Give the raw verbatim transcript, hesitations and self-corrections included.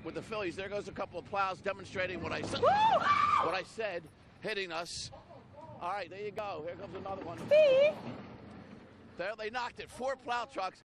with the Phillies. There goes a couple of plows demonstrating what I said. What I said, hitting us. All right, there you go. Here comes another one. Steve. There they knocked it. Four plow trucks.